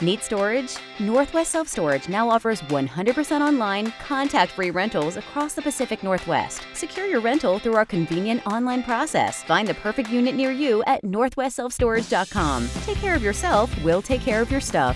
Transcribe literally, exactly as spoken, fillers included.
Need storage? Northwest Self Storage now offers one hundred percent online, contact-free rentals across the Pacific Northwest. Secure your rental through our convenient online process. Find the perfect unit near you at northwest self storage dot com. Take care of yourself, we'll take care of your stuff.